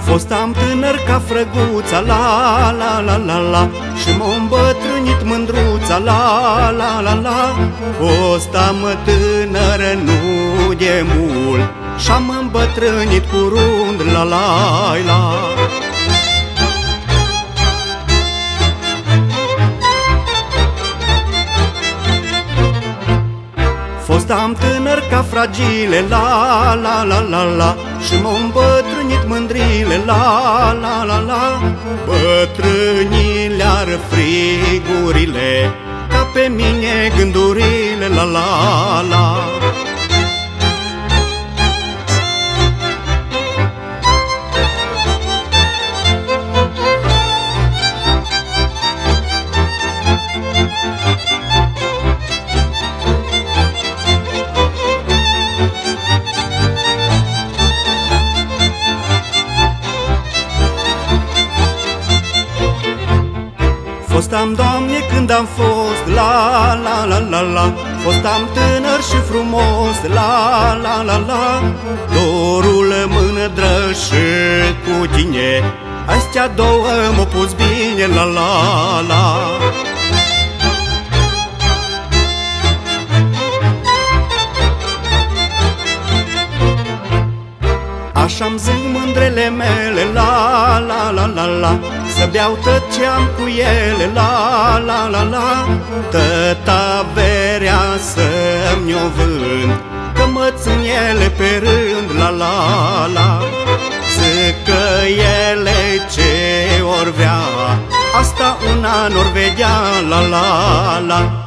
Fostam tânăr ca frăguța, la la la la la, și m-a îmbătrânit mândruța, la la la la. Fostam tânăr nu de mult și-am îmbătrânit curând, la la la. Fostam tânăr ca fragile, la la la la la, și m-au îmbătrânit mândrile, la la la la. Bătrânile ar frigurile, ca pe mine gândurile, la la la. Fostam, Doamne, când am fost, la la la la la, fostam tânăr și frumos, la la la la. Dorul mândră și cu tine, astea două m-au pus bine, la la la. Așa-mi zic mândrele mele, la la la la la, să beau tot ce am cu ele, la la la la. Tot averea să-mi o vând, că mă țin ele pe rând, la la la. Zic că ele ce or vrea, asta una n-or vedea, la la la.